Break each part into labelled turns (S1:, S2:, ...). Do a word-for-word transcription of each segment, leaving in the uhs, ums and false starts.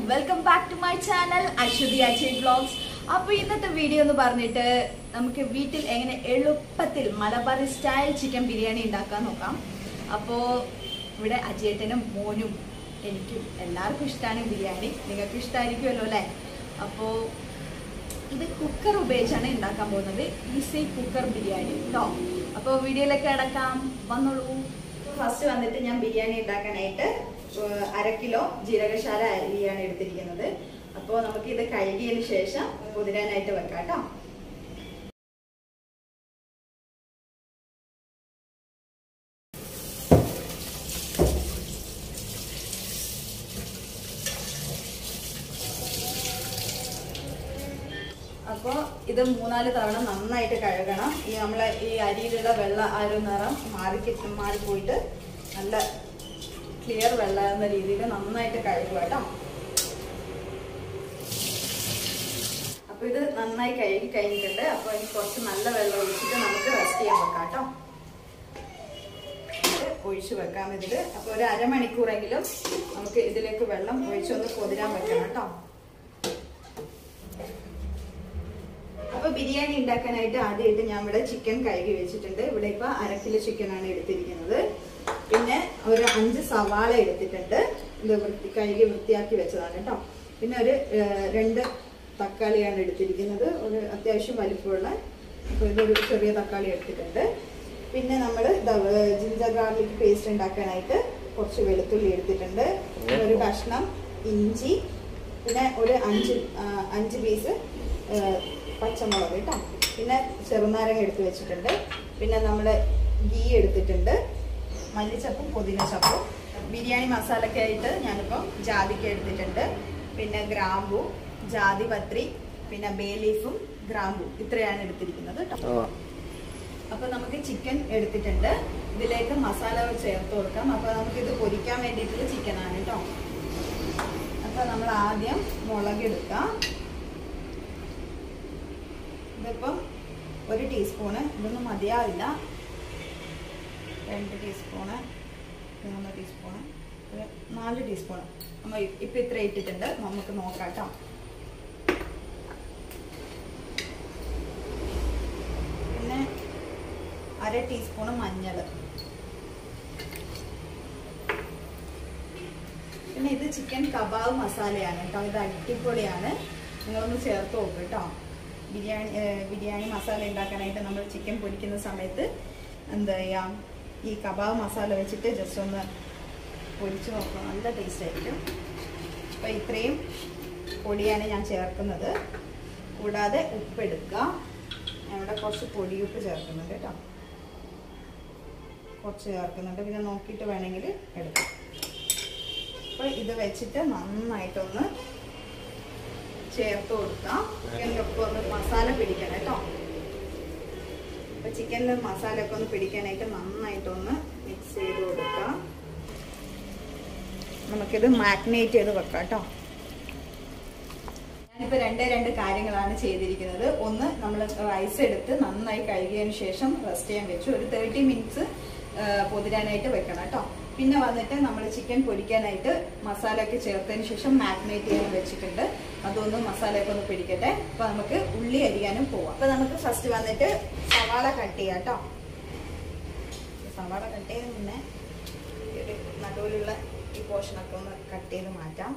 S1: welcome back to my channel Aswathi Ajay vlogs. Now in this video we will see Malabar style chicken biryani. Now ഇവിടെ അജയേട്ടനും മോനും എനിക്കും എല്ലാവർക്കും ഇഷ്ടമാണ് ബിരിയാണി. നിങ്ങൾക്ക് ഇഷ്ടമായിരിക്കുമല്ലോ. അപ്പോൾ ഇത് കുക്കർ ഉപയോഗിച്ചാണ് ഉണ്ടാക്കാൻ പോകുന്നത്. ഈസി കുക്കർ ബിരിയാണി കേട്ടോ. അപ്പോൾ വീഡിയോയിലേക്ക് കിടക്കാം, വന്നോളൂ. ഫസ്റ്റ് വന്നിട്ട് ഞാൻ ബിരിയാണി ഉണ്ടാക്കാനായിട്ട് അര കിലോ ജീരകശാല അരിയാണ് എടുത്തിരിക്കുന്നത്. അപ്പോൾ നമുക്ക് ഇത് കഴുകിയതിന് ശേഷം കുതിരാനായിട്ട് വെക്കാം കേട്ടോ. അപ്പോൾ ഇത് മൂന്നാല് തവണ നന്നായിട്ട് കഴുകണം. ഈ നമ്മളെ ഈ അരിയിലുള്ള വെള്ള ആ ഒരു നിറം മാറി മാറിപ്പോയിട്ട് നല്ല ക്ലിയർ വെള്ളം എന്ന രീതിയിൽ നന്നായിട്ട് കഴുകുക കേട്ടോ. അപ്പോൾ ഇത് നന്നായി കഴുകി കഴിഞ്ഞിട്ടുണ്ട്. അപ്പോൾ ഇനി കുറച്ച് നല്ല വെള്ളം ഒഴിച്ചിട്ട് നമുക്ക് റെസ്റ്റ് ചെയ്യാൻ വെക്കാം കേട്ടോ. ഒഴിച്ച് വെക്കാം ഇതിൽ. അപ്പോൾ ഒരു അരമണിക്കൂറെങ്കിലും നമുക്ക് ഇതിലേക്ക് വെള്ളം ഒഴിച്ചൊന്ന് പൊതിരാൻ വെക്കണം കേട്ടോ. അപ്പോൾ ബിരിയാണി ഉണ്ടാക്കാനായിട്ട് ആദ്യമായിട്ട് ഞാൻ ഇവിടെ ചിക്കൻ കഴുകി വെച്ചിട്ടുണ്ട്. ഇവിടെ ഇപ്പോൾ അര കിലോ ചിക്കനാണ് എടുത്തിരിക്കുന്നത്. പിന്നെ ഒരു അഞ്ച് സവാള എടുത്തിട്ടുണ്ട്. ഇത് വൃത്തി കഴുകി വൃത്തിയാക്കി വെച്ചതാണ് കേട്ടോ. പിന്നെ ഒരു രണ്ട് തക്കാളിയാണ് എടുത്തിരിക്കുന്നത്. ഒരു അത്യാവശ്യം വലിപ്പമുള്ള. അപ്പോൾ ഇതൊരു ചെറിയ തക്കാളി എടുത്തിട്ടുണ്ട്. പിന്നെ നമ്മൾ ജിഞ്ചർ ഗാർലിക് പേസ്റ്റ് ഉണ്ടാക്കാനായിട്ട് കുറച്ച് വെളുത്തുള്ളി എടുത്തിട്ടുണ്ട്. ഒരു കഷ്ണം ഇഞ്ചി, പിന്നെ ഒരു അഞ്ച് അഞ്ച് പീസ് പച്ചമുളക് കേട്ടോ. പിന്നെ ചെറുനാരങ്ങ എടുത്ത് വെച്ചിട്ടുണ്ട്. പിന്നെ നമ്മൾ ഗീ എടുത്തിട്ടുണ്ട്, മല്ലിച്ചപ്പും പുതിനച്ചപ്പും. ബിരിയാണി മസാലയ്ക്കായിട്ട് ഞാനിപ്പം ജാതിക്ക എടുത്തിട്ടുണ്ട്. പിന്നെ ഗ്രാമ്പു, ജാതിപത്രി, പിന്നെ ബേ ലീഫും ഗ്രാമ്പു, ഇത്രയാണ് എടുത്തിരിക്കുന്നത് കേട്ടോ. അപ്പൊ നമുക്ക് ചിക്കൻ എടുത്തിട്ടുണ്ട്. ഇതിലേക്ക് മസാല ചേർത്ത് കൊടുക്കാം. അപ്പൊ നമുക്കിത് പൊരിക്കാൻ വേണ്ടിയിട്ടുള്ള ചിക്കനാണ് കേട്ടോ. അപ്പൊ നമ്മൾ ആദ്യം മുളക് എടുക്കാം. ഇതിപ്പം ഒരു ടീസ്പൂണ്, ഇതൊന്നും മതിയാവില്ല. രണ്ട് ടീസ്പൂണ്, മൂന്ന് ടീസ്പൂണ്, ഒരു നാല് ടീസ്പൂണ് നമ്മൾ ഇപ്പം ഇത്ര ഇട്ടിട്ടുണ്ട്. നമുക്ക് നോക്കാം കേട്ടോ. പിന്നെ അര ടീസ്പൂണ് മഞ്ഞൾ. പിന്നെ ഇത് ചിക്കൻ കബാബ് മസാലയാണ് കേട്ടോ. ഇത് അടിപൊളിയാണ്, നിങ്ങളൊന്ന് ചേർത്ത് നോക്ക് കേട്ടോ. ബിരിയാണി ബിരിയാണി മസാല ഉണ്ടാക്കാനായിട്ട് നമ്മൾ ചിക്കൻ പൊരിക്കുന്ന സമയത്ത് എന്താ ചെയ്യാം, ഈ കബാബ് മസാല വെച്ചിട്ട് ജസ്റ്റ് ഒന്ന് പൊരിച്ച് നോക്കണം. നല്ല ടേസ്റ്റ് ആയിരിക്കും. അപ്പോൾ ഇത്രയും പൊടിയാണ് ഞാൻ ചേർക്കുന്നത്. കൂടാതെ ഉപ്പ് എടുക്കുക. ഞാൻ ഇവിടെ കുറച്ച് പൊടിയുപ്പ് ചേർക്കുന്നുണ്ട് കേട്ടോ. കുറച്ച് ചേർക്കുന്നുണ്ട്. പിന്നെ നോക്കിയിട്ട് വേണമെങ്കിൽ എടുക്കാം. അപ്പോൾ ഇത് വെച്ചിട്ട് നന്നായിട്ടൊന്ന് ചേർത്ത് കൊടുക്കാം. ചിക്കനിലൊക്കെ ഒന്ന് മസാല പിടിക്കണം കേട്ടോ. അപ്പൊ ചിക്കനിൽ മസാല ഒക്കെ ഒന്ന് പിടിക്കാനായിട്ട് നന്നായിട്ടൊന്ന് മിക്സ് ചെയ്ത് കൊടുക്കാം. നമുക്കിത് മാഗ്നേറ്റ് ചെയ്ത് വെക്കാം കേട്ടോ. ഞാനിപ്പോൾ രണ്ടേ രണ്ട് കാര്യങ്ങളാണ് ചെയ്തിരിക്കുന്നത്. ഒന്ന്, നമ്മൾ റൈസ് എടുത്ത് നന്നായി കഴുകിയതിന് ശേഷം റെസ്റ്റ് ചെയ്യാൻ വെച്ചു. ഒരു തേർട്ടി മിനിറ്റ്സ് പൊതിരാനായിട്ട് വെക്കണം കേട്ടോ. പിന്നെ വന്നിട്ട് നമ്മൾ ചിക്കൻ പൊരിക്കാനായിട്ട് മസാല ഒക്കെ ചേർത്തതിന് ശേഷം മാഗ്നേറ്റ് ചെയ്യാൻ വെച്ചിട്ടുണ്ട്. അതൊന്ന് മസാലയൊക്കെ ഒന്ന് പിടിക്കട്ടെ. അപ്പൊ നമുക്ക് ഉള്ളി അരിയാനും പോവാം. അപ്പൊ നമുക്ക് ഫസ്റ്റ് വന്നിട്ട് സവാള കട്ട് ചെയ്യാം കേട്ടോ. സവാള കട്ട് ചെയ്ത് മുന്നേ ഒരു നടുവിലുള്ള ഈ പോർഷനൊക്കെ ഒന്ന് കട്ട് ചെയ്ത് മാറ്റാം.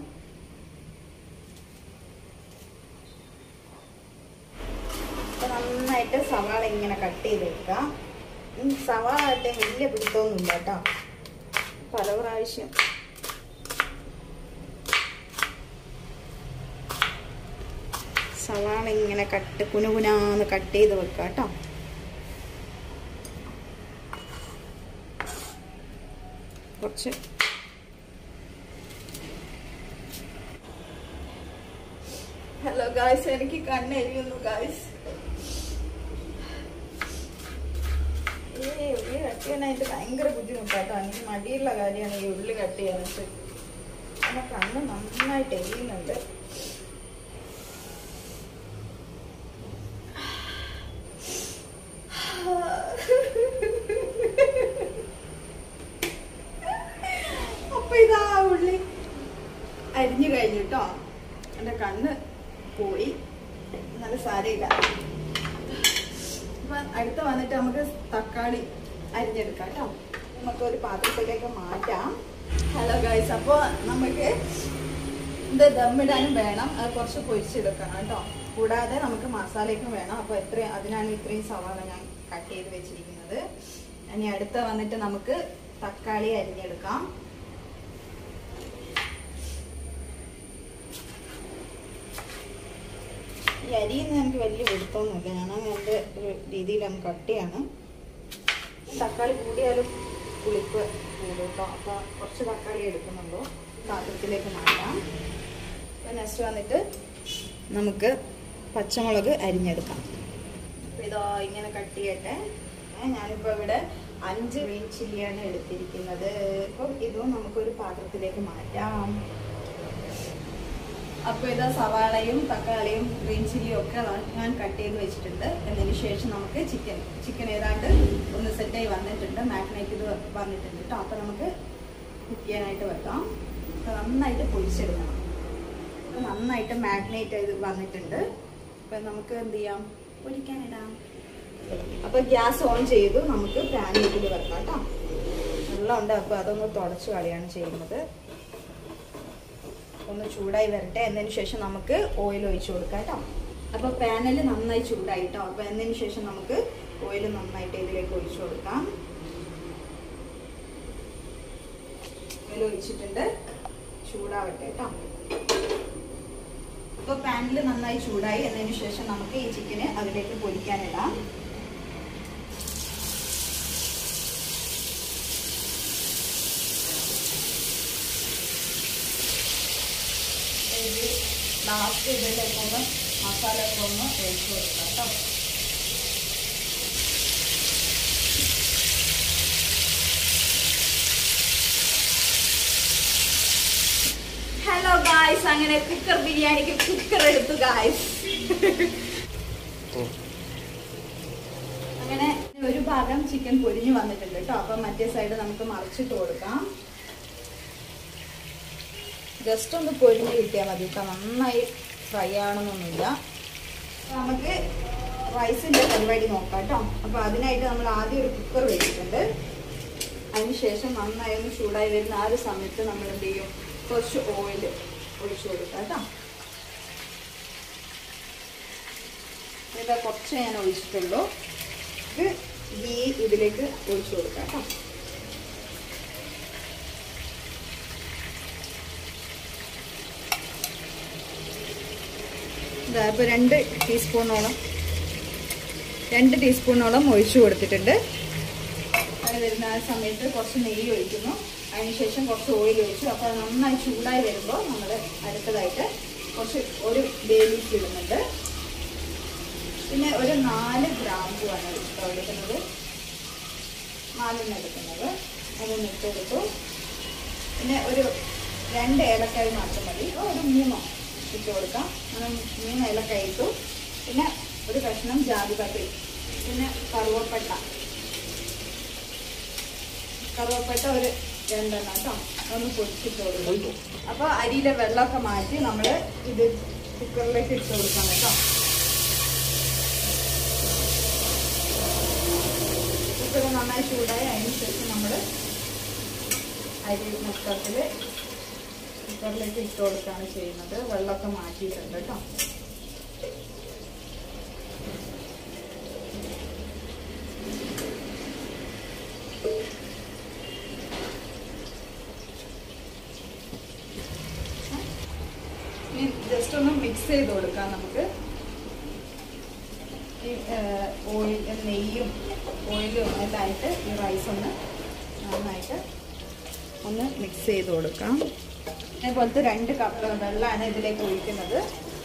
S1: അപ്പൊ നന്നായിട്ട് സവാള ഇങ്ങനെ കട്ട് ചെയ്ത് വെക്കാം. സവാള കട്ട് വലിയ പിടുത്തമൊന്നുമില്ല കേട്ടോ. പല പ്രാവശ്യം സവാള ഇങ്ങനെ കട്ട് കുനുകുനാന്ന് കട്ട് ചെയ്ത് വെക്കുക കേട്ടോ. കുറച്ച് ഹലോ ഗായ്സ്, എനിക്ക് കണ്ണെരിയുന്നു ഗായ്സ്. ഈ ഉള്ളി കട്ട് ചെയ്യാനായിട്ട് ഭയങ്കര ബുദ്ധിമുട്ടാട്ടോ. എനിക്ക് മടിയുള്ള കാര്യമാണ് ഈ ഉള്ളി കട്ട് ചെയ്യാനായിട്ട്. അങ്ങനെ കണ്ണ് നന്നായിട്ട് എരിയുന്നുണ്ട്. അപ്പൊ ഇതാ ഉള്ളി അരിഞ്ഞു കഴിഞ്ഞു കേട്ടോ. എൻ്റെ കണ്ണ് പോയി, നല്ല സാരയില്ല. അപ്പൊ അടുത്ത വന്നിട്ട് നമുക്ക് തക്കാളി അരിഞ്ഞെടുക്കാം കേട്ടോ. നമുക്ക് ഒരു പാത്രത്തിലേക്ക് മാറ്റാം. ഹലോ ഗൈസ്, അപ്പോൾ നമുക്ക് ഇത് ദമ്മിടാനും വേണം, അത് കുറച്ച് പൊരിച്ചെടുക്കണം കേട്ടോ. കൂടാതെ നമുക്ക് മസാലയ്ക്കും വേണം. അപ്പോൾ എത്ര അതിനാണ് ഇത്രയും സവാള ഞാൻ കട്ട് ചെയ്ത് വെച്ചിരിക്കുന്നത്. ഇനി അടുത്ത വന്നിട്ട് നമുക്ക് തക്കാളി അരിഞ്ഞെടുക്കാം. ഈ അരിന്ന് എനിക്ക് വലിയ വെടുത്തൊന്നുമില്ല, ഞാൻ എൻ്റെ ഒരു രീതിയിൽ അങ്ങ് കട്ടിയാണ്. തക്കാളി കൂടിയാലും പുളിപ്പ് കൂടും കേട്ടോ. അപ്പോൾ കുറച്ച് തക്കാളി എടുക്കുന്നുണ്ടോ പാത്രത്തിലേക്ക് മാറ്റാം. അപ്പോൾ നെക്സ്റ്റ് വന്നിട്ട് നമുക്ക് പച്ചമുളക് അരിഞ്ഞെടുക്കാം. അപ്പോൾ ഇതോ ഇങ്ങനെ കട്ട് ചെയ്യട്ടെ. ഞാനിപ്പോൾ ഇവിടെ അഞ്ച് ഗ്രീൻ ചില്ലിയാണ് എടുത്തിരിക്കുന്നത്. അപ്പം ഇതും നമുക്കൊരു പാത്രത്തിലേക്ക് മാറ്റാം. അപ്പോൾ ഇതാ സവാളയും തക്കാളിയും ഗ്രീൻ ചില്ലിയും ഒക്കെ ഞാൻ കട്ട് ചെയ്ത് വെച്ചിട്ടുണ്ട്. എന്നതിന് ശേഷം നമുക്ക് ചിക്കൻ ചിക്കൻ ഏതാണ്ട് ഒന്ന് സെറ്റായി വന്നിട്ടുണ്ട്, മാഗ്നേറ്റ് ചെയ്ത് വന്നിട്ടുണ്ട് കേട്ടോ. അപ്പോൾ നമുക്ക് കുക്ക് ചെയ്യാനായിട്ട് വെക്കാം. അപ്പോൾ നന്നായിട്ട് പൊരിച്ചെടുക്കണം. അപ്പോൾ നന്നായിട്ട് മാഗ്നേറ്റ് ചെയ്ത് വന്നിട്ടുണ്ട്. അപ്പം നമുക്ക് എന്ത് ചെയ്യാം, പൊരിക്കാനിടാം. അപ്പോൾ ഗ്യാസ് ഓൺ ചെയ്തു, നമുക്ക് പാനിലേക്ക് വെക്കാം കേട്ടോ. വെള്ളമുണ്ട്, അപ്പോൾ അതൊന്ന് തുടച്ച് കളയാണ് ചെയ്യുന്നത്. ഒന്ന് ചൂടായി വരട്ടെ. എന്നതിന് ശേഷം നമുക്ക് ഓയിൽ ഒഴിച്ചു കൊടുക്കാം കേട്ടോ. അപ്പോൾ പാനിൽ നന്നായി ചൂടായി കേട്ടോ. അപ്പോൾ എന്നതിന് ശേഷം നമുക്ക് ഓയിൽ നന്നായിട്ട് ഇതിലേക്ക് ഒഴിച്ചു കൊടുക്കാം. ഓയിൽ ഒഴിച്ചിട്ടുണ്ട്, ചൂടാവട്ടെ കേട്ടോ. അപ്പോൾ പാനിൽ നന്നായി ചൂടായി. എന്നതിന് ശേഷം നമുക്ക് ഈ ചിക്കന് അതിലേക്ക് പൊരിക്കാനിടാം. ലാസ്റ്റ് ഇതിലേക്ക് ഒന്ന് മസാല ഒക്കെ ഒന്ന് ഒഴിച്ചു കൊടുക്കാം കേട്ടോ. ഹലോ ഗായ്സ്, അങ്ങനെ കുക്കർ ബിരിയാണിക്ക് കുക്കർ എടുത്തു ഗായ്സ്. അങ്ങനെ ഒരു ഭാഗം ചിക്കൻ പൊരിഞ്ഞു വന്നിട്ടുണ്ട് കേട്ടോ. അപ്പം മറ്റേ സൈഡ് നമുക്ക് മറിച്ചിട്ട് കൊടുക്കാം. ജസ്റ്റ് ഒന്ന് പൊരിഞ്ഞ് കിട്ടിയാൽ മതി കേട്ടോ, നന്നായി ഫ്രൈ ആവണമെന്നൊന്നുമില്ല. നമുക്ക് റൈസിൻ്റെ പരിപാടി നോക്കാം കേട്ടോ. അപ്പോൾ അതിനായിട്ട് നമ്മൾ ആദ്യം ഒരു കുക്കർ വെച്ചിട്ടുണ്ട്. അതിന് ശേഷം നന്നായി ഒന്ന് ചൂടായി വരുന്ന ആ ഒരു സമയത്ത് നമ്മൾ എന്ത് ചെയ്യും, കുറച്ച് ഓയിൽ ഒഴിച്ചു കൊടുക്കാം കേട്ടോ. ഇതാ കുറച്ച് ഞാൻ ഒഴിച്ചിട്ടുള്ളൂ. ഇത് ഗീ ഇതിലേക്ക് ഒഴിച്ചു കൊടുക്കാം കേട്ടോ. ഇപ്പോൾ രണ്ട് ടീസ്പൂണോളം രണ്ട് ടീസ്പൂണോളം ഒഴിച്ചു കൊടുത്തിട്ടുണ്ട്. അത് വരുന്ന ആ സമയത്ത് കുറച്ച് നെയ്യ് ഒഴിക്കുന്നു. അതിനുശേഷം കുറച്ച് ഓയിൽ ഒഴിച്ചു. അപ്പോൾ അത് നന്നായി ചൂടായി വരുമ്പോൾ നമ്മൾ അടുത്തതായിട്ട് കുറച്ച് ഒരു ബേ ലീഫ് ഇടുന്നുണ്ട്. പിന്നെ ഒരു നാല് ഗ്രാമ്പുമാണ് എടുക്കുന്നത്, നാലെണ്ണം എടുക്കുന്നത്. അതൊന്ന് ഇട്ട് കൊടുത്തു. പിന്നെ ഒരു രണ്ട് ഏലക്കായ് മാത്രം മതി, ഒരു മൂന്നോ ഇട്ട് കൊടുക്കാം. അങ്ങനെ മൂന്ന് ഏലക്കായ ഇട്ടു. പിന്നെ ഒരു കഷ്ണം ജാതിപത്രി, പിന്നെ കറുവപ്പട്ട കറുവപ്പട്ട ഒരു രണ്ടെണ്ണം കേട്ടോ. അതൊന്ന് പൊടിച്ചിട്ട് കൊടുക്കും. അപ്പോൾ അരിയിലെ വെള്ളമൊക്കെ മാറ്റി നമ്മൾ ഇത് കുക്കറിലേക്ക് ഇട്ട് കൊടുക്കാം കേട്ടോ. കുക്കർ നന്നായി ചൂടായി അതിന് ശേഷം നമ്മൾ അരി മൊത്തത്തിൽ കുക്കറിലേക്ക് ഇട്ട് കൊടുക്കുകയാണ് ചെയ്യുന്നത്. വെള്ളമൊക്കെ മാറ്റിയിട്ടുണ്ട് കേട്ടോ. ഇനി ജസ്റ്റ് ഒന്ന് മിക്സ് ചെയ്ത് കൊടുക്കാം നമുക്ക്. ഈ ഓയിൽ നെയ്യും ഓയിലും എല്ലാം ആയിട്ട് ഈ റൈസ് ഒന്ന് നന്നായിട്ട് ഒന്ന് മിക്സ് ചെയ്ത് കൊടുക്കാം. അതേപോലത്തെ രണ്ട് കപ്പ് വെള്ളമാണ് ഇതിലേക്ക് ഒഴിക്കുന്നത്.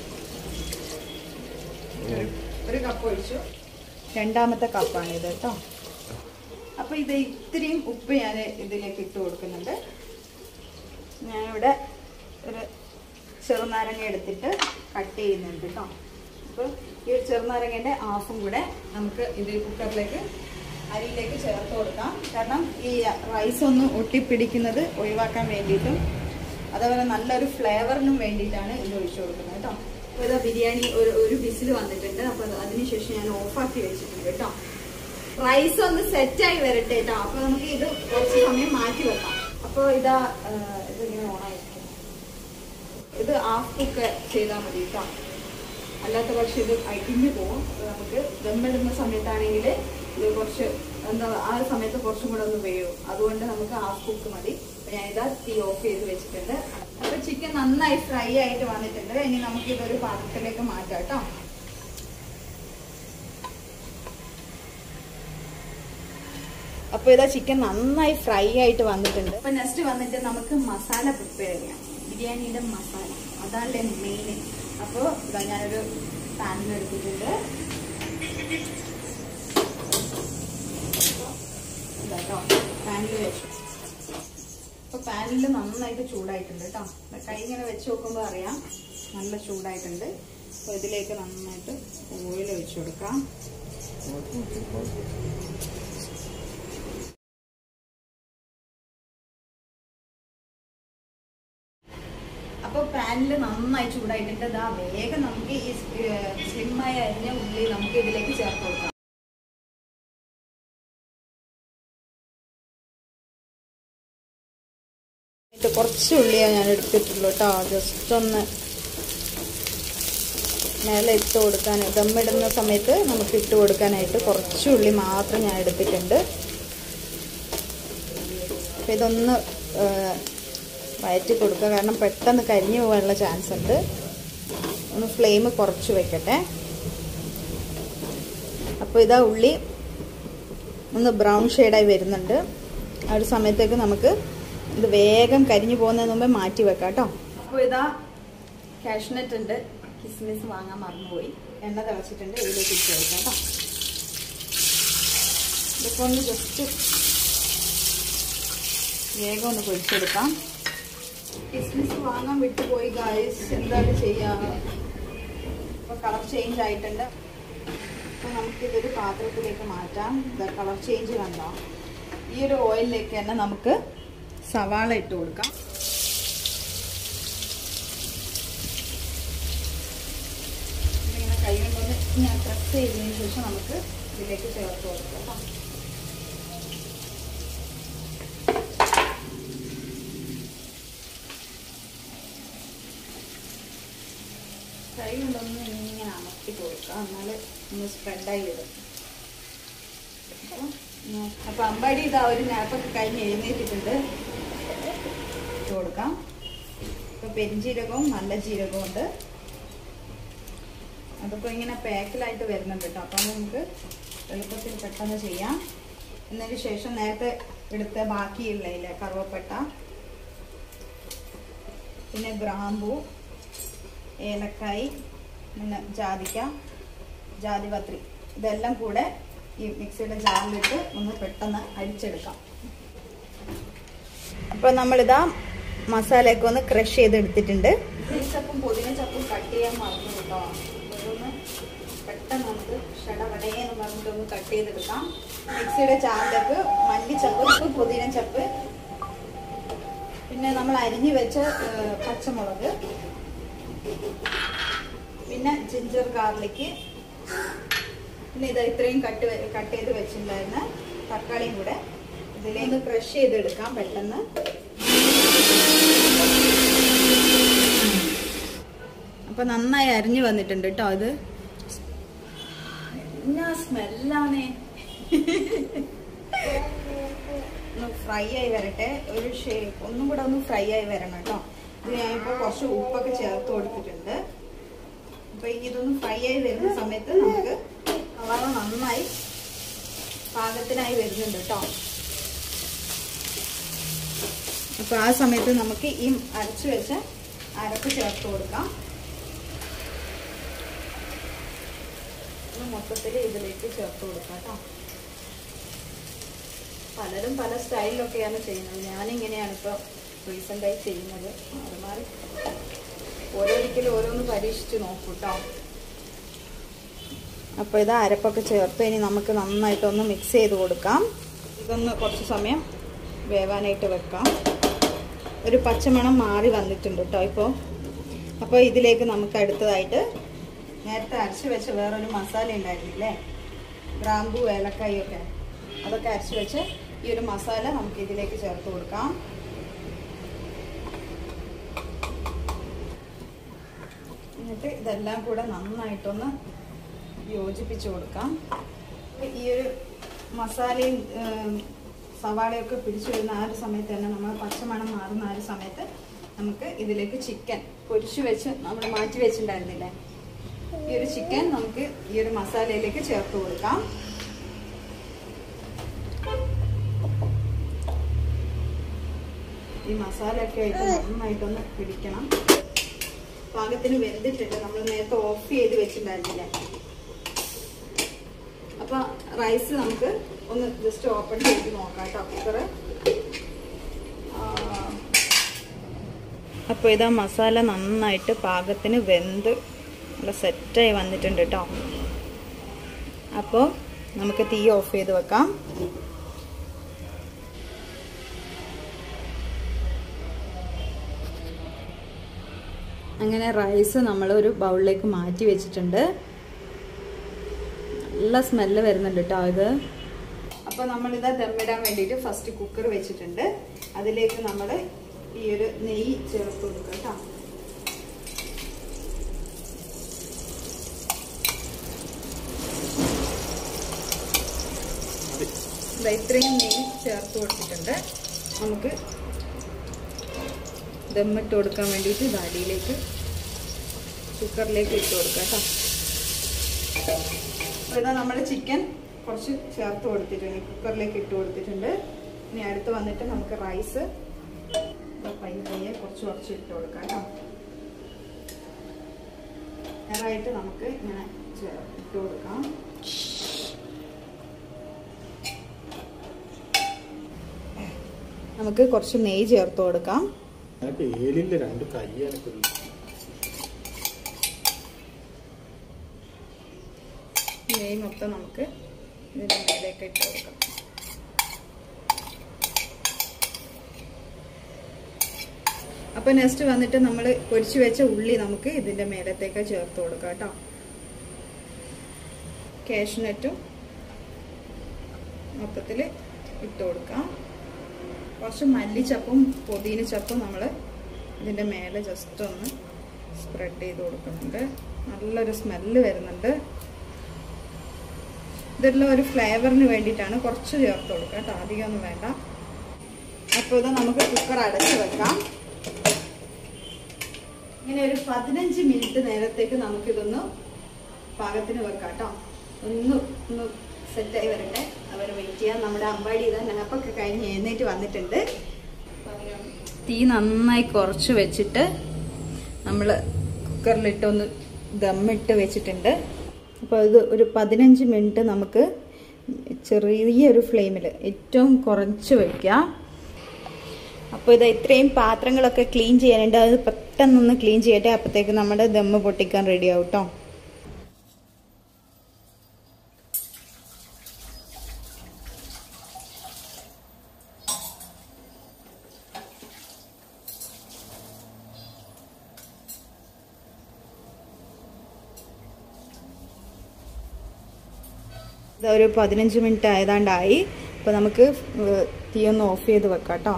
S1: ഒരു കപ്പ് ഒഴിച്ചു, രണ്ടാമത്തെ കപ്പാണ് ഇത് കേട്ടോ. അപ്പോൾ ഇത് ഇത്രയും ഉപ്പ് ഞാൻ ഇതിലേക്ക് ഇട്ട് കൊടുക്കുന്നുണ്ട്. ഞാനിവിടെ ഒരു ചെറുനാരങ്ങ എടുത്തിട്ട് കട്ട് ചെയ്യുന്നുണ്ട് കേട്ടോ. അപ്പോൾ ഈ ഒരു ചെറുനാരങ്ങേൻ്റെ ഹാഫും കൂടെ നമുക്ക് ഇത് കുക്കറിലേക്ക് അരിയിലേക്ക് ചേർത്ത് കൊടുക്കാം. കാരണം ഈ റൈസ് ഒന്ന് ഒട്ടിപ്പിടിക്കുന്നത് ഒഴിവാക്കാൻ വേണ്ടിയിട്ടും അതേപോലെ നല്ലൊരു ഫ്ലേവറിനും വേണ്ടിയിട്ടാണ് ഇത് ഒഴിച്ചു കൊടുക്കുന്നത് കേട്ടോ. അപ്പോൾ ഇതാ ബിരിയാണി ഒരു ഒരു വിസിൽ വന്നിട്ടുണ്ട്. അപ്പോൾ അതിനുശേഷം ഞാൻ ഓഫാക്കി വെച്ചിട്ടുണ്ട് കേട്ടോ. റൈസ് ഒന്ന് സെറ്റായി വരട്ടെ കേട്ടോ. അപ്പോൾ നമുക്ക് ഇത് കുറച്ച് സമയം മാറ്റി വെക്കാം. അപ്പോൾ ഇതാ ഇതിങ്ങനെ ഓണായിരിക്കും. ഇത് ഹാഫ് കുക്ക് ചെയ്താൽ മതി കേട്ടോ, അല്ലാത്ത പക്ഷെ ഇത് അടിഞ്ഞു പോകും. നമുക്ക് ദമ്മിടുന്ന സമയത്താണെങ്കിൽ ഇത് കുറച്ച് എന്താ ആ സമയത്ത് കുറച്ചും കൂടെ ഒന്ന് വേവും. അതുകൊണ്ട് നമുക്ക് ഹാഫ് കുക്ക് മതി. ഞാനിതാ തീ ഓഫ് ചെയ്ത് വെച്ചിട്ടുണ്ട്. അപ്പൊ ചിക്കൻ നന്നായി ഫ്രൈ ആയിട്ട് വന്നിട്ടുണ്ട്. ഇനി നമുക്ക് ഇതൊരു പാത്രത്തിലേക്ക് മാറ്റാം കേട്ടോ. അപ്പൊ ഇതാ ചിക്കൻ നന്നായി ഫ്രൈ ആയിട്ട് വന്നിട്ടുണ്ട്. അപ്പൊ നെക്സ്റ്റ് വന്നിട്ട് നമുക്ക് മസാല പ്രിപ്പയർ ചെയ്യാം. ബിരിയാണിയുടെ മസാല അതാണല്ലേ മെയിൻ. അപ്പോൾ ഇതാ ഞാനൊരു പാനിൽ എടുത്തിട്ടുണ്ട്. ഇതാട്ടോ പാനിൽ വെച്ചു. അപ്പൊ പാനിൽ നന്നായിട്ട് ചൂടായിട്ടുണ്ട് കേട്ടോ. കൈ ഇങ്ങനെ വെച്ച് നോക്കുമ്പോൾ അറിയാം നല്ല ചൂടായിട്ടുണ്ട്. അപ്പൊ ഇതിലേക്ക് നന്നായിട്ട് ഓയിൽ ഒഴിച്ചു കൊടുക്കാം. അപ്പോൾ പാനിൽ നന്നായി ചൂടായിട്ടുണ്ട്. ഇതാ വേഗം നമുക്ക് ഈ സ്ലിമ്മായി അരിഞ്ഞ ഉള്ളി നമുക്ക് ഇതിലേക്ക് ചേർത്ത് കൊടുക്കാം. കുറച്ച് ഉള്ളിയാണ് ഞാൻ എടുത്തിട്ടുള്ളൂ കേട്ടോ. ജസ്റ്റ് ഒന്ന് മേലെ ഇട്ട് കൊടുക്കാൻ, ദമ്മിടുന്ന സമയത്ത് നമുക്ക് ഇട്ട് കൊടുക്കാനായിട്ട് കുറച്ച് ഉള്ളി മാത്രം ഞാൻ എടുത്തിട്ടുണ്ട്. അപ്പം ഇതൊന്ന് വഴറ്റി കൊടുക്കുക, കാരണം പെട്ടെന്ന് കരിഞ്ഞു പോകാനുള്ള ചാൻസ് ഉണ്ട്. ഒന്ന് ഫ്ലെയിം കുറച്ച് വെക്കട്ടെ. അപ്പോൾ ഇതാ ഉള്ളി ഒന്ന് ബ്രൗൺ ഷെയ്ഡായി വരുന്നുണ്ട്. ആ ഒരു സമയത്തേക്ക് നമുക്ക് ഇത് വേഗം കരിഞ്ഞു പോകുന്നതിന് മുമ്പേ മാറ്റി വെക്കാം കേട്ടോ. അപ്പോൾ ഇതാ കാഷ്നട്ട് ഉണ്ട്, കിസ്മിസ് വാങ്ങാൻ മറന്നുപോയി. എണ്ണ തിളച്ചിട്ടുണ്ട്, ഇതിലേക്ക് ഇട്ട് കൊടുക്കാം കേട്ടോ. ഇതൊക്കെ ഒന്ന് ജസ്റ്റ് വേഗം ഒന്ന് പൊരിച്ചെടുക്കാം. കിസ്മിസ് വാങ്ങാൻ വിട്ടുപോയി ഗായ്സ്, എന്താണ് ചെയ്യുക. ഇപ്പോൾ കളർ ചേഞ്ച് ആയിട്ടുണ്ട്. അപ്പോൾ നമുക്കിതൊരു പാത്രത്തിലേക്ക് മാറ്റാം. ഇത് കളർ ചേഞ്ച് കണ്ടോ. ഈ ഒരു ഓയിലിലേക്ക് തന്നെ നമുക്ക് സവാള ഇട്ട് കൊടുക്കാം. ഇങ്ങനെ കൈ കൊണ്ടൊന്ന് ഞാൻ പ്രസ് ചെയ്തതിന് ശേഷം നമുക്ക് ഇതിലേക്ക് ചേർത്ത് കൊടുക്കാം. കൈ കൊണ്ടൊന്ന് ഇങ്ങനെ അമർത്തി കൊടുക്കാം, എന്നാൽ ഒന്ന് സ്പ്രെഡായി വരും. അപ്പൊ അമ്പാടി ഇതാ ഒരു നാപ്പൊക്കെ കഴിഞ്ഞ് എഴുന്നേറ്റിട്ടുണ്ട്. ഇട്ട് കൊടുക്കാം. ഇപ്പൊ പെരിഞ്ജീരകവും നല്ല ജീരകവും ഉണ്ട്. അതൊക്കെ ഇങ്ങനെ പാക്കിലായിട്ട് വരുന്നുണ്ട് കേട്ടോ. അപ്പം നമുക്ക് എളുപ്പത്തിൽ പെട്ടെന്ന് ചെയ്യാം. എന്നതിന് ശേഷം നേരത്തെ എടുത്ത ബാക്കിയുള്ളതില്ലേ കറുവപ്പട്ട, പിന്നെ ഗ്രാമ്പൂ, ഏലക്കായ്, പിന്നെ ജാതിക്ക, ജാതിപത്രി, ഇതെല്ലാം കൂടെ ഈ മിക്സിയുടെ ജാറിലിട്ട് ഒന്ന് പെട്ടെന്ന് അരിച്ചെടുക്കാം. അപ്പോൾ നമ്മളിതാ മസാലയൊക്കെ ഒന്ന് ക്രഷ് ചെയ്തെടുത്തിട്ടുണ്ട്. ചപ്പും പുതിന ചപ്പും കട്ട് ചെയ്യാൻ മറന്നു കേട്ടോ. അതൊന്ന് പെട്ടെന്ന് നമുക്ക് ഷടവടയെന്ന് പറഞ്ഞിട്ടൊന്ന് കട്ട് ചെയ്തെടുക്കാം. മിക്സിയുടെ ജാറിലേക്ക് മല്ലിച്ചപ്പ്, പുതിന ചപ്പ്, പിന്നെ നമ്മൾ അരിഞ്ഞു വെച്ച പച്ചമുളക്, പിന്നെ ജിഞ്ചർ ഗാർലിക്ക്, പിന്നെ ഇത് ഇത്രയും കട്ട് കട്ട് ചെയ്ത് വെച്ചിട്ടുണ്ടായിരുന്ന തക്കാളിയും കൂടെ ഇതിലേക്ക് ക്രഷ് ചെയ്തെടുക്കാം പെട്ടെന്ന്. അപ്പൊ നന്നായി അരിഞ്ഞു വന്നിട്ടുണ്ട് കേട്ടോ. ഇത് എന്നാ സ്മെല്ലാണേ. ഒന്ന് ഫ്രൈ ആയി വരട്ടെ. ഒരു ഷേപ്പ് ഒന്നും കൂടെ ഒന്ന് ഫ്രൈ ആയി വരണം കേട്ടോ. ഇത് ഞാനിപ്പോൾ കുറച്ച് ഉപ്പൊക്കെ ചേർത്ത് കൊടുത്തിട്ടുണ്ട്. അപ്പൊ ഇതൊന്ന് ഫ്രൈ ആയി വരുന്ന സമയത്ത് നമുക്ക് കളർ നന്നായി പാകത്തിനായി വരുന്നുണ്ട് കേട്ടോ. അപ്പൊ ആ സമയത്ത് നമുക്ക് ഈ അരച്ചു വെച്ച അരപ്പ് ചേർത്ത് കൊടുക്കാം. മൊത്തത്തിൽ ഇതിലേക്ക് ചേർത്ത് കൊടുക്കാം കേട്ടോ. പലരും പല സ്റ്റൈലിലൊക്കെയാണ് ചെയ്യുന്നത്. ഞാനിങ്ങനെയാണ് ഇപ്പോൾ റീസെൻ്റായി ചെയ്യുന്നത്. മാറി മാറി ഓരോരിക്കലും ഓരോന്ന് പരീക്ഷിച്ച് നോക്കൂ കേട്ടോ. അപ്പോൾ ഇത് അരപ്പൊക്കെ ചേർത്ത് ഇനി നമുക്ക് നന്നായിട്ടൊന്ന് മിക്സ് ചെയ്ത് കൊടുക്കാം. ഇതൊന്ന് കുറച്ച് സമയം വേവാനായിട്ട് വെക്കാം. ഒരു പച്ചമണം മാറി വന്നിട്ടുണ്ട് കേട്ടോ ഇപ്പോൾ. അപ്പോൾ ഇതിലേക്ക് നമുക്ക് അടുത്തതായിട്ട് നേരത്തെ അരച്ച് വെച്ച വേറൊരു മസാല ഉണ്ടായിരുന്നില്ലേ, ഗ്രാമ്പു ഏലക്കായൊക്കെ, അതൊക്കെ അരച്ച് വെച്ച് ഈ ഒരു മസാല നമുക്ക് ഇതിലേക്ക് ചേർത്ത് കൊടുക്കാം. എന്നിട്ട് ഇതെല്ലാം കൂടെ നന്നായിട്ടൊന്ന് യോജിപ്പിച്ച് കൊടുക്കാം. ഈ ഒരു മസാലയും സവാളയൊക്കെ പിടിച്ചു വരുന്ന ആ ഒരു സമയത്ത് തന്നെ, നമ്മൾ പച്ചമണം മാറുന്ന ആ ഒരു സമയത്ത് നമുക്ക് ഇതിലേക്ക് ചിക്കൻ പൊരിച്ചു വെച്ച് നമ്മൾ മാറ്റി വെച്ചിട്ടുണ്ടായിരുന്നില്ലേ, ഈ ഒരു ചിക്കൻ നമുക്ക് ഈ ഒരു മസാലയിലേക്ക് ചേർത്ത് കൊടുക്കാം. ഈ മസാലയൊക്കെ ആയിട്ട് നന്നായിട്ടൊന്ന് പിടിക്കണം. പാകത്തിന് വെന്തിട്ടിട്ട് നമ്മൾ നേരത്തെ ഓഫ് ചെയ്ത് വെച്ചിട്ടുണ്ടായിരുന്നില്ലേ. അപ്പൊ റൈസ് നമുക്ക് ഒന്ന് ജസ്റ്റ് ഓപ്പൺ ചെയ്ത് നോക്കാം കേട്ടോ, കുക്കറ്. അപ്പോൾ ഇതാ മസാല നന്നായിട്ട് പാകത്തിന് വെന്ത് നല്ല സെറ്റായി വന്നിട്ടുണ്ട് കേട്ടോ. അപ്പോൾ നമുക്ക് തീ ഓഫ് ചെയ്ത് വെക്കാം. അങ്ങനെ റൈസ് നമ്മൾ ഒരു ബൗളിലേക്ക് മാറ്റി വെച്ചിട്ടുണ്ട്. നല്ല സ്മെല്ല് വരുന്നുണ്ട് കേട്ടോ ഇത്. അപ്പോൾ നമ്മളിതാ ദമ്മിടാൻ വേണ്ടിയിട്ട് ഫസ്റ്റ് കുക്കർ വെച്ചിട്ടുണ്ട്. അതിലേക്ക് നമ്മൾ ഈ ഒരു നെയ്യ് ചേർത്ത് കൊടുക്കാം കേട്ടോ. ഇത്രയും നെയ്യ് ചേർത്ത് കൊടുത്തിട്ടുണ്ട്. നമുക്ക് ദമ്മിട്ട് കൊടുക്കാൻ വേണ്ടിയിട്ട് ഇത് അടിയിലേക്ക് കുക്കറിലേക്ക് ഇട്ട് കൊടുക്കാം കേട്ടോ. അപ്പോൾ ഇതാ നമ്മൾ ചിക്കൻ കുറച്ച് ചേർത്ത് കൊടുത്തിട്ടുണ്ട്, കുക്കറിലേക്ക് ഇട്ട് കൊടുത്തിട്ടുണ്ട്. ഇനി അടുത്ത് വന്നിട്ട് നമുക്ക് റൈസ് പയ്യെ പയ്യെ കുറച്ച് കുറച്ച് ഇട്ട് കൊടുക്കാം കേട്ടോ. നേരായിട്ട് നമുക്ക് ഇങ്ങനെ ഇട്ട് കൊടുക്കാം. നമുക്ക് കുറച്ച് നെയ്യ് ചേർത്ത് കൊടുക്കാം. നെയ്യ് മൊത്തം നമുക്ക് ഇതിൻ്റെ മേലേക്ക് ഇട്ട് കൊടുക്കാം. അപ്പോൾ നെക്സ്റ്റ് വന്നിട്ട് നമ്മൾ പൊരിച്ചു വെച്ച ഉള്ളി നമുക്ക് ഇതിൻ്റെ മേലത്തേക്ക് ചേർത്ത് കൊടുക്കാം കേട്ടോ. കാഷ്നട്ടും മൊത്തത്തിൽ ഇട്ട് കൊടുക്കാം. കുറച്ച് മല്ലിച്ചപ്പും പുതിനച്ചപ്പും നമ്മൾ ഇതിൻ്റെ മേലെ ജസ്റ്റ് ഒന്ന് സ്പ്രെഡ് ചെയ്ത് കൊടുക്കുന്നുണ്ട്. നല്ലൊരു സ്മെല്ല് വരുന്നുണ്ട്. ഇതെല്ലാം ഒരു ഫ്ലേവറിന് വേണ്ടിയിട്ടാണ്, കുറച്ച് ചേർത്ത് കൊടുക്കുക കേട്ടോ, അധികമൊന്നും വേണ്ട. അപ്പോൾ ഇത് നമുക്ക് കുക്കർ അടച്ച് വെക്കാം. ഇങ്ങനെ ഒരു പതിനഞ്ച് മിനിറ്റ് നേരത്തേക്ക് നമുക്കിതൊന്ന് പാകത്തിന് വെക്കാം കേട്ടോ. ഒന്ന് ഒന്ന് സെറ്റായി വരട്ടെ, അവർ വെയിറ്റ് ചെയ്യാൻ. നമ്മുടെ അമ്പാടി ഇതാ നാപ്പൊക്കെ കഴിഞ്ഞ് എഴുന്നേറ്റ് വന്നിട്ടുണ്ട്. തീ നന്നായി കുറച്ച് വെച്ചിട്ട് നമ്മൾ കുക്കറിലിട്ടൊന്ന് ദമ്മിട്ട് വെച്ചിട്ടുണ്ട്. അപ്പോൾ ഇത് ഒരു പതിനഞ്ച് മിനിറ്റ് നമുക്ക് ചെറിയൊരു ഫ്ലെയിമിൽ ഏറ്റവും കുറച്ച് വയ്ക്കാം. അപ്പോൾ ഇത് ഇത്രയും പാത്രങ്ങളൊക്കെ ക്ലീൻ ചെയ്യാനുണ്ട്, അത് പെട്ടെന്നൊന്ന് ക്ലീൻ ചെയ്യട്ടെ. അപ്പോഴത്തേക്ക് നമ്മുടെ ദമ്മ് പൊട്ടിക്കാൻ റെഡി ആവും കേട്ടോ. ഇതൊരു പതിനഞ്ച് മിനിറ്റ് ആയതാണ്ടായി. അപ്പോൾ നമുക്ക് തീ ഒന്ന് ഓഫ് ചെയ്ത് വെക്കാം കേട്ടോ.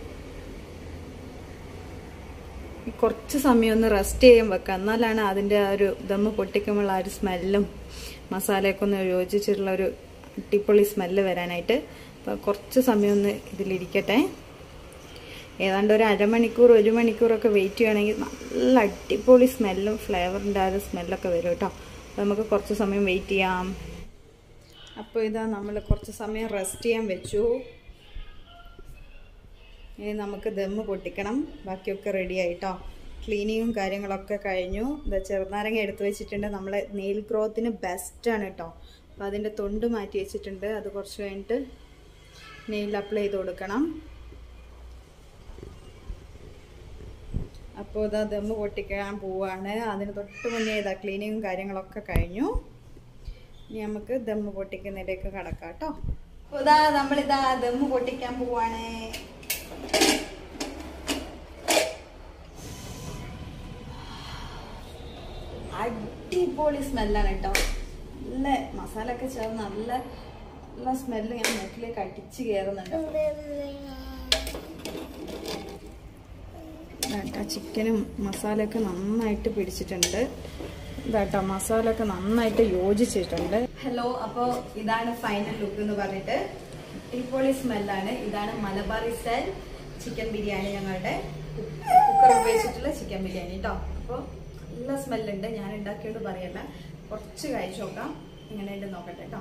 S1: കുറച്ച് സമയം ഒന്ന് റെസ്റ്റ് ചെയ്യാൻ വെക്കാം, എന്നാലാണ് അതിൻ്റെ ആ ഒരു ദമ്മ് പൊട്ടിക്കുമ്പോൾ ആ ഒരു സ്മെല്ലും മസാലയൊക്കെ ഒന്ന് യോജിച്ചിട്ടുള്ള ഒരു അടിപൊളി സ്മെല്ല് വരാനായിട്ട്. അപ്പോൾ കുറച്ച് സമയം ഒന്ന് ഇതിലിരിക്കട്ടെ. ഏതാണ്ട് ഒരു അരമണിക്കൂർ ഒരു മണിക്കൂറൊക്കെ വെയിറ്റ് ചെയ്യുകയാണെങ്കിൽ നല്ല അടിപൊളി സ്മെല്ലും ഫ്ലേവറിൻ്റെ ആ ഒരു സ്മെല്ലൊക്കെ വരും കേട്ടോ. അപ്പോൾ നമുക്ക് കുറച്ച് സമയം വെയിറ്റ് ചെയ്യാം. അപ്പോൾ ഇതാ നമ്മൾ കുറച്ച് സമയം റെസ്റ്റ് ചെയ്യാൻ വെച്ചു. ഇനി നമുക്ക് ദമ്മ് പൊട്ടിക്കണം. ബാക്കിയൊക്കെ റെഡി ആയിട്ടോ. ക്ലീനിങ്ങും കാര്യങ്ങളൊക്കെ കഴിഞ്ഞു. ഇതാ ചെറുനാരങ്ങ എടുത്ത് വെച്ചിട്ടുണ്ട്. നമ്മളെ നെയിൽ ഗ്രോത്തിന് ബെസ്റ്റാണ് കേട്ടോ. അപ്പോൾ അതിൻ്റെ തൊണ്ട് മാറ്റി വെച്ചിട്ടുണ്ട്. അത് കുറച്ച് കഴിഞ്ഞിട്ട് നെയിൽ അപ്ലൈ ചെയ്ത് കൊടുക്കണം. അപ്പോൾ ഇതാ ദമ്മ് പൊട്ടിക്കാൻ പോവാണ്. അതിന് തൊട്ട് മുന്നേ ഇതാ ക്ലീനിങ്ങും കാര്യങ്ങളൊക്കെ കഴിഞ്ഞു. ഇനി നമുക്ക് ദമ്മ് പൊട്ടിക്കുന്നിടേക്ക് കടക്കാം കേട്ടോ. അപ്പോൾ ഇതാ നമ്മളിതാ ദമ്മ് പൊട്ടിക്കാൻ പോവാണ്. അടിപൊളി സ്മെല്ലാണ് കേട്ടോ. നല്ല മസാല ഒക്കെ ചേർന്ന് നല്ല നല്ല സ്മെല്ല് ഞാൻ മൂക്കിലേക്ക് അടിച്ച് കയറുന്നുണ്ട്. ഇതാട്ടോ ചിക്കനും മസാലയൊക്കെ നന്നായിട്ട് പിടിച്ചിട്ടുണ്ട്. ഇതാട്ടോ മസാല ഒക്കെ നന്നായിട്ട് യോജിച്ചിട്ടുണ്ട്. ഹലോ, അപ്പോൾ ഇതാണ് ഫൈനൽ ലുക്ക് എന്ന് പറഞ്ഞിട്ട് അടിപൊളി സ്മെല്ലാണ്. ഇതാണ് മലബാറി സ്റ്റൈൽ ചിക്കൻ ബിരിയാണി, ഞങ്ങളുടെ കുക്കർ ഉപയോഗിച്ചിട്ടുള്ള ചിക്കൻ ബിരിയാണി കേട്ടോ. അപ്പോൾ നല്ല സ്മെല്ലുണ്ട്. ഞാൻ ഉണ്ടാക്കിയോണ്ട് പറയല്ല, കുറച്ച് കഴിച്ചു നോക്കാം എങ്ങനെയുണ്ട് നോക്കട്ടെ കേട്ടോ.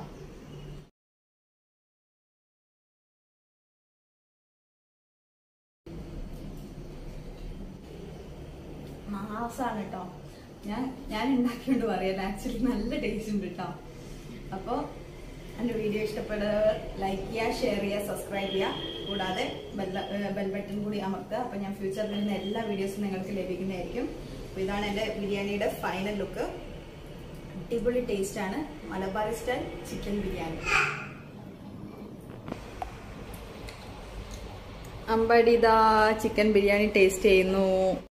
S1: മാസാണ് കേട്ടോ. ഞാൻ ഞാൻ ഉണ്ടാക്കിയോണ്ട് പറയല്ല, ആക്ച്വലി നല്ല ടേസ്റ്റ് ഉണ്ട് കേട്ടോ. അപ്പോൾ എൻ്റെ വീഡിയോ ഇഷ്ടപ്പെടുന്നവർ ലൈക്ക് ചെയ്യുക, ഷെയർ ചെയ്യുക, സബ്സ്ക്രൈബ് ചെയ്യുക. കൂടാതെ ബെൽ ബെൽ ബട്ടൺ കൂടി അമർത്തുക. അപ്പോൾ ഞാൻ ഫ്യൂച്ചറിൽ വരുന്ന എല്ലാ വീഡിയോസും നിങ്ങൾക്ക് ലഭിക്കുന്നതായിരിക്കും. അപ്പോൾ ഇതാണ് എൻ്റെ ബിരിയാണിയുടെ ഫൈനൽ ലുക്ക്. അടിപൊളി ടേസ്റ്റാണ് മലബാറി സ്റ്റൈൽ ചിക്കൻ ബിരിയാണി. അമ്പടിതാ ചിക്കൻ ബിരിയാണി ടേസ്റ്റ് ചെയ്യുന്നു.